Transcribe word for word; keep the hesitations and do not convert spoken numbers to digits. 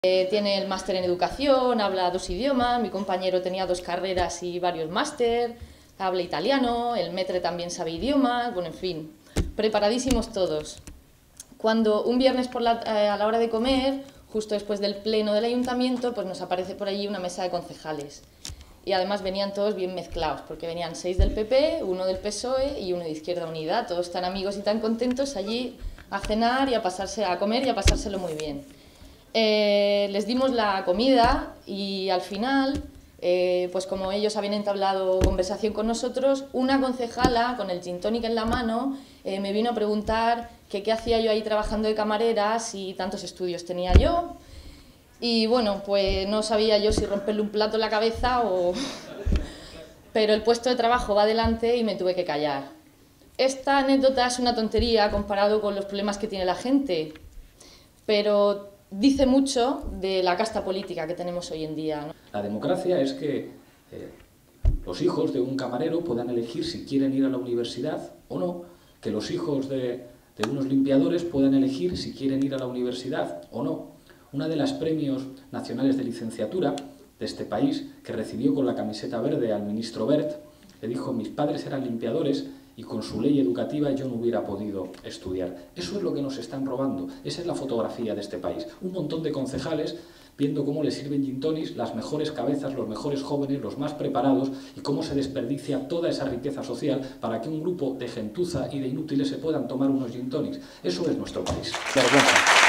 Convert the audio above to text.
Eh, tiene el máster en educación, habla dos idiomas, mi compañero tenía dos carreras y varios máster, habla italiano, el metre también sabe idiomas, bueno, en fin, preparadísimos todos. Cuando un viernes por la, eh, a la hora de comer, justo después del pleno del ayuntamiento, pues nos aparece por allí una mesa de concejales. Y además venían todos bien mezclados, porque venían seis del P P, uno del P S O E y uno de Izquierda Unida, todos tan amigos y tan contentos allí a cenar y a pasarse a comer y a pasárselo muy bien. Eh, les dimos la comida y al final, eh, pues como ellos habían entablado conversación con nosotros, una concejala con el gin tonic en la mano eh, me vino a preguntar que qué hacía yo ahí trabajando de camarera, si tantos estudios tenía yo. Y bueno, pues no sabía yo si romperle un plato en la cabeza o... Pero el puesto de trabajo va adelante y me tuve que callar. Esta anécdota es una tontería comparado con los problemas que tiene la gente, pero dice mucho de la casta política que tenemos hoy en día, ¿no? La democracia es que eh, los hijos de un camarero puedan elegir si quieren ir a la universidad o no, que los hijos de, de unos limpiadores puedan elegir si quieren ir a la universidad o no. Una de las premios nacionales de licenciatura de este país, que recibió con la camiseta verde al ministro Wert, le dijo: mis padres eran limpiadores y con su ley educativa yo no hubiera podido estudiar. Eso es lo que nos están robando, esa es la fotografía de este país. Un montón de concejales viendo cómo les sirven gin tonics, las mejores cabezas, los mejores jóvenes, los más preparados, y cómo se desperdicia toda esa riqueza social para que un grupo de gentuza y de inútiles se puedan tomar unos gin tonics. Eso es nuestro país. Vergüenza.